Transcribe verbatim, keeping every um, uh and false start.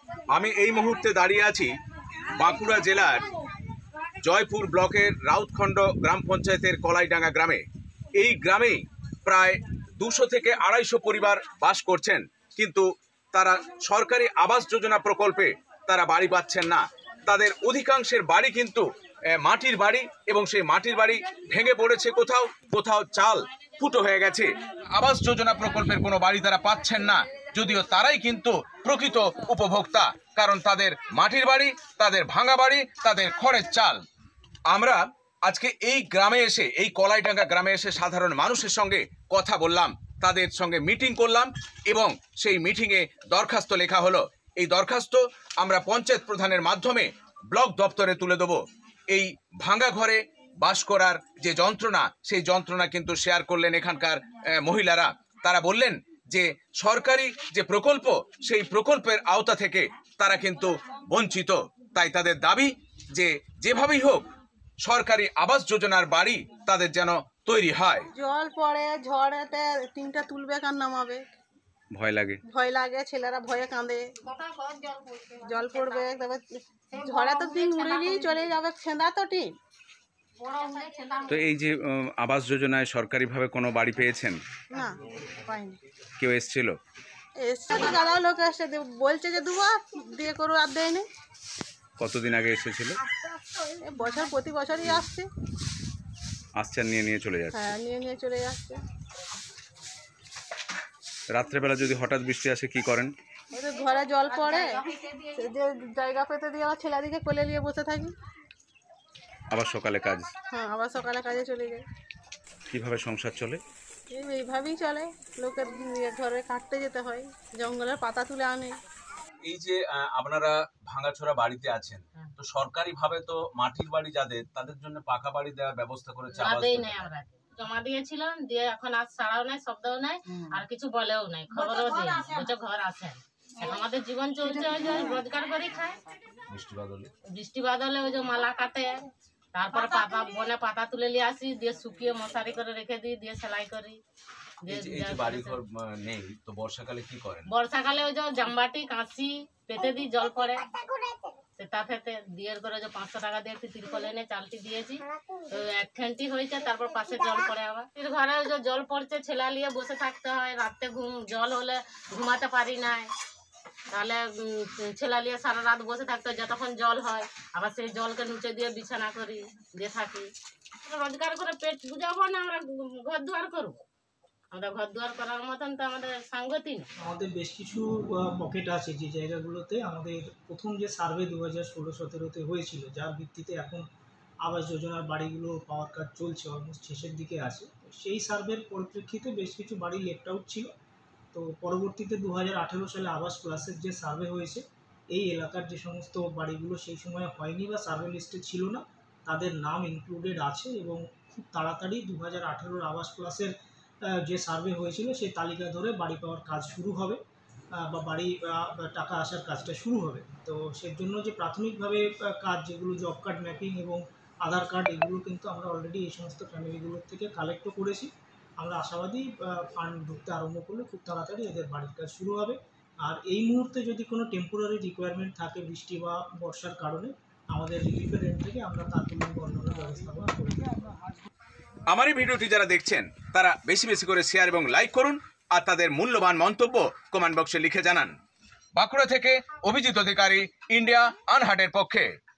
আমি এই মুহূর্তে দাঁড়িয়ে আছি বাঁকুড়া জেলার জয়পুর ব্লকের রাউতখণ্ড গ্রাম পঞ্চায়েতের কলাইডাঙ্গা গ্রামে। এই গ্রামে প্রায় দুশো থেকে আড়াইশো পরিবার বাস করছেন, কিন্তু তারা সরকারি আবাস যোজনা প্রকল্পে তারা বাড়ি পাচ্ছেন না। তাদের অধিকাংশের বাড়ি কিন্তু মাটির বাড়ি, এবং সেই মাটির বাড়ি ভেঙে পড়েছে, কোথাও কোথাও চাল ফুটো হয়ে গেছে। আবাস যোজনা প্রকল্পের কোনো বাড়ি তারা পাচ্ছেন না, যদিও তারাই কিন্তু প্রকৃত উপভোক্তা, কারণ তাদের মাটির বাড়ি, তাদের ভাঙা বাড়ি, তাদের খড়ের চাল। আমরা আজকে এই গ্রামে এসে, এই কলাইডাঙ্গা গ্রামে এসে সাধারণ মানুষের সঙ্গে কথা বললাম, তাদের সঙ্গে মিটিং করলাম, এবং সেই মিটিংয়ে দরখাস্ত লেখা হলো। এই দরখাস্ত আমরা পঞ্চায়েত প্রধানের মাধ্যমে ব্লক দপ্তরে তুলে দেবো। এই ভাঙা ঘরে বাস করার যে যন্ত্রণা, সেই যন্ত্রণা কিন্তু শেয়ার করলেন এখানকার মহিলারা। তারা বললেন যে সরকারি যে প্রকল্প, সেই প্রকল্পের আওতা থেকে তারা কিন্তু বঞ্চিত। তাই তাদের দাবি যে যেভাবেই হোক সরকারি আবাস যোজনার বাড়ি তাদের যেন তৈরি হয়। জল পড়ে, ঝড়েতে তিনটা তুলবে কার নামাবে, ভয় লাগে ভয় লাগে ছেলেরা ভয়ে কাঁদে, জল পড়বে, তবে ঝড়ে তো দিন উড়ে নিয়ে চলে যাবে, ছেঁদা তো টিন। তো এই যে আবাস যোজনায় সরকারিভাবে কোনো বাড়ি পেয়েছেন? না, পাইনি। কেউ এসেছিল? এসছে তো, দাদা লোক এসছে, বলছে যে দুবা দিয়ে করো, আর দেয়নি। কতদিন আগে এসেছিল? বছর প্রতি বছরই আসছে। আসছে আর নিয়ে নিয়ে চলে যাচ্ছে? হ্যাঁ, নিয়ে নিয়ে চলে যাচ্ছে। রাত্রেবেলা যদি হঠাৎ বৃষ্টি আসে কি করেন? ঘরে জল পড়ে, যে জায়গা পেতে দিয়ে আমার ছেলেদিকে কোলে নিয়ে বসে থাকি। আবার সকালে কাজ? হ্যাঁ, আবার সকালে কাজে চলে যাই। কিভাবে সংসার চলে? এইভাবেই চলে, লোকের ঘরে কাটতে যেতে হয়, জঙ্গলের পাতা তুলে আনে। এই যে আপনারা ভাঙাচোরা বাড়িতে আছেন, তো সরকারি ভাবে তো মাটির বাড়ি যাদের, তাদের জন্য পাকা বাড়ি দেওয়ার ব্যবস্থা করেছে। জমা দিয়েছিলাম, দিয়ে এখন আজ ছাড়াও নাই, শব্দও নাই, আর কিছু বলেও নাই, খবরও দিই বলছে ঘর আছে। আমাদের জীবন চলছে, ওই যে রোজগার করে খায়। বৃষ্টি বাদলে বৃষ্টি বাদলে ওই যে মালা কাটে, তারপরে পাতা বনে পাতা তুলে নিয়ে আসি, দিয়ে শুকিয়ে মশারি করে রেখে দিই, দিয়ে সেলাই করি। নেই তো বর্ষাকালে কি করেন? বর্ষাকালে ওই যে জামবাটি কাঁচি পেতে দিই, জল পড়ে সেটা ফেতে দিয়ে করে যে পাঁচশো টাকা দিয়ে একটু তিরপল এনে চালটি দিয়েছি, এক ঘন্টি হয়েছে, তারপর পাশে জল পড়ে। আবার ঘরে যে জল পড়ছে, ছেলা নিয়ে বসে থাকতে হয়, রাত্রে ঘুম জল হলে ঘুমাতে পারি না, তাহলে ছেলা নিয়ে সারা রাত বসে থাকতে হয় যতক্ষণ জল হয়। আবার সেই জলকে নিচে দিয়ে বিছানা করি, দিয়ে থাকি। রোজগার করে পেট বুঝাবো না, আমরা ঘর দুয়ার করবো। আমাদের ঘর দুয়ার করার মতন তো আমাদের সাংগতি নেই। আমাদের বেশ কিছু পকেট আছে যে জায়গাগুলোতে আমাদের প্রথম যে সার্ভে দু হাজার ষোলো সতেরোতে হয়েছিল, যার ভিত্তিতে এখন আবাস যোজনার বাড়িগুলো পাওয়ার কাজ চলছে, অলমোস্ট শেষের দিকে আছে। সেই সার্ভের পরিপ্রেক্ষিতে বেশ কিছু বাড়ি লেফট আউট ছিল। তো পরবর্তীতে দু হাজার আঠেরো সালে আবাস প্লাসের যে সার্ভে হয়েছে, এই এলাকার যে সমস্ত বাড়িগুলো সেই সময় হয়নি বা সার্ভে লিস্টে ছিল না, তাদের নাম ইনক্লুডেড আছে, এবং খুব তাড়াতাড়ি দু হাজার আঠেরোর আবাস প্লাসের যে সার্ভে হয়েছিল সেই তালিকা ধরে বাড়ি পাওয়ার কাজ শুরু হবে, বা বাড়ি টাকা আসার কাজটা শুরু হবে। তো সেই জন্য যে প্রাথমিকভাবে কাজ, যেগুলো জব কার্ড ম্যাপিং এবং আধার কার্ড, এগুলো কিন্তু আমরা অলরেডি এই সমস্ত ফ্যামিলিগুলোর থেকে কালেক্টও করেছি। আমরা আশাবাদী ফান্ড ঢুকতে আরম্ভ করলে খুব তাড়াতাড়ি এদের বাড়ির কাজ শুরু হবে। আর এই মুহূর্তে যদি কোনো টেম্পোরারি রিকোয়ারমেন্ট থাকে বৃষ্টি বা বর্ষার কারণে, আমাদের রিলিফের এন্ড থেকে আমরা তাৎক্ষণিক অন্যান্য ব্যবস্থাপনা করি। আমার এই ভিডিওটি যারা দেখছেন তারা বেশি বেশি করে শেয়ার এবং লাইক করুন, আর তাদের মূল্যবান মন্তব্য কমেন্ট বক্সে লিখে জানান। বাঁকুড়া থেকে অভিজিৎ অধিকারী, ইন্ডিয়া আনহার্টের পক্ষে।